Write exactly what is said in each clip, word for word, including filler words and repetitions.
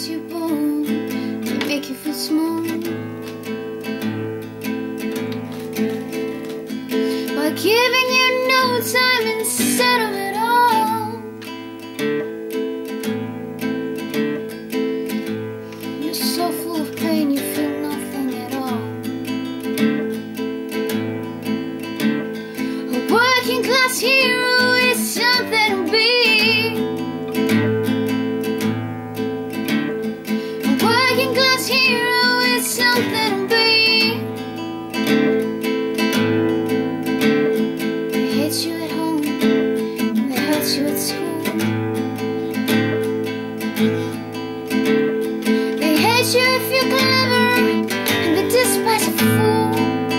makes you bold, they make you feel small. By giving you no time instead of it all. You're so full of pain, you feel nothing at all. A working class hero is something to be. A working class hero is something to be. They hate you at home, and they hurt you at school. They hate you if you're clever, and they despise a fool.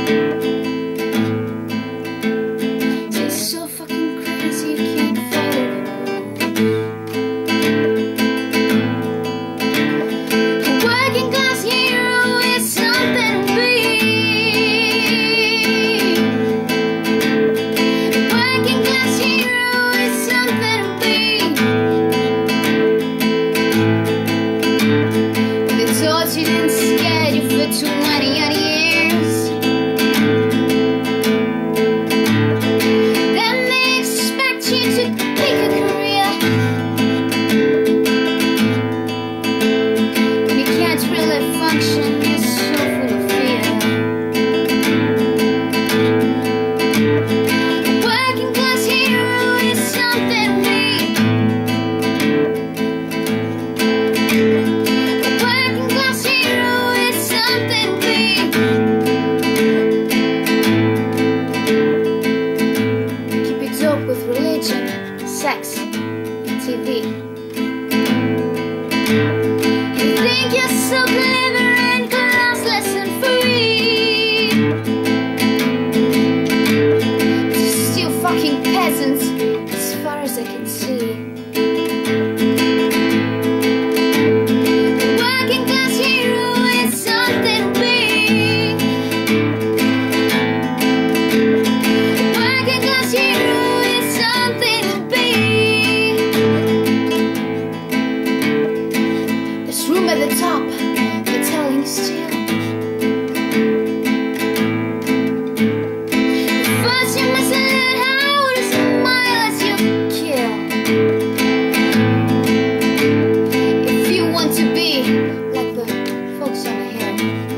They're so fucking crazy, you can't follow the rules. A working class hero is something to be. A working class hero is something to be. When they tortured and scared you for twenty odd years, then they expect you to pick a career. When you can't really function, you're so full of fear. A working class hero is something to be. A working class hero is something to be. Keep it dope with religion, sex, and T V. You think you're so clever and classless and free, but you're still fucking peasants as far as I can see. A working class hero is something to be. A working class hero is something to be. There's room at the top, they're telling you still. First you must learn how to smile as you kill. If you want to be like the folks on the hill.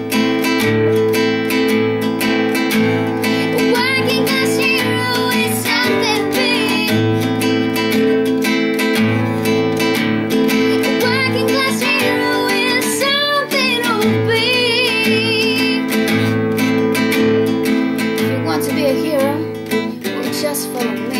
A working class hero is something to be. A working class hero is something to be. If you want to be a hero, well, just follow me.